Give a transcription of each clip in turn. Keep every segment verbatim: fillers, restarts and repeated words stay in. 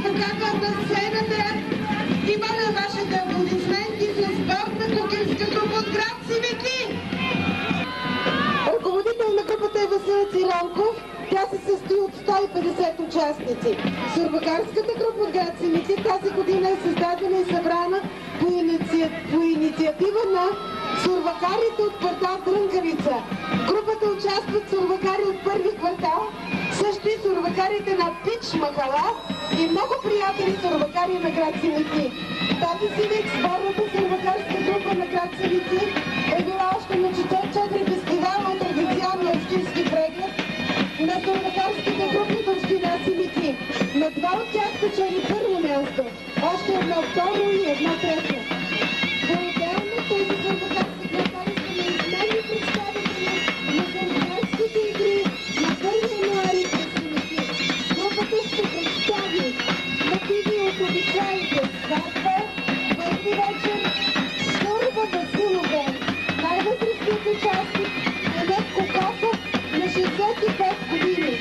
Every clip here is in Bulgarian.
поканвам на сцената и моля вашите аплодисменти за спортна кукинска група от град Симитли. Ръководител на групата е Васил Циралков. Тя се състои от сто и петдесет участници. Сурвакарската група от град Симитли тази година е създадена и събрана по, иници... по инициатива на сурвакарите от квартал Трънкавица. В групата участват сурвакари от първи квартал, също и сурвакарите на Пич Махала и много приятели сурвакари на град Симитли. Тази си век сборната сурвакарска група на град Симитли е била още на четири фестивала от традиционния общински преглед на сурвакарските групи от община Симитли. На два от тях спечели първо място, още едно второ и едно трето. По-отделно тези сурвакарски групари са неизменни представители на сурвакарските игри на първи януари в Симитли. Групата ще представи мотиви от обичаите сватба, първи вечер, Сурва Василова. Най-възрастният участник е Нед Кокосов на шестдесет и пет години.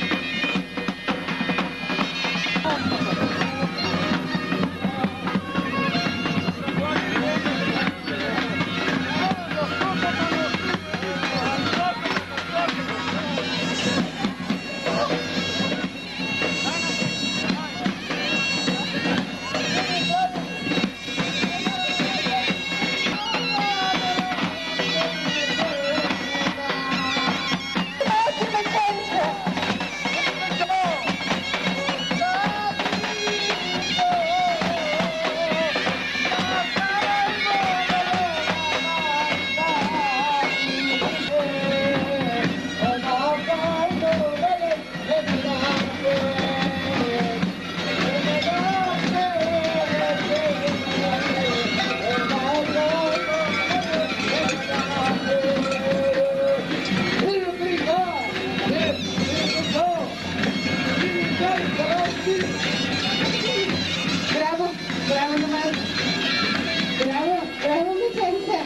Браво! Браво на мен! Браво! Браво, деченце!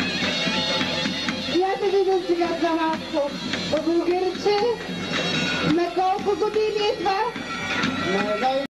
Я те видам сега за малко. Българче, на колко години е това?